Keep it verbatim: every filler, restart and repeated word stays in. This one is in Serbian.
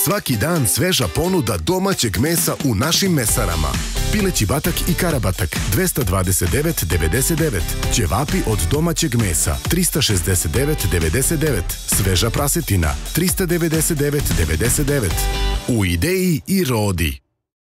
Svaki dan sveža ponuda domaćeg mesa u našim mesarama. Pileći batak i karabatak dvesta dvadeset devet devedeset devet. Ćevapi od domaćeg mesa trista šezdeset devet devedeset devet. Sveža prasetina trista devedeset devet devedeset devet. U Ideji i Rodi.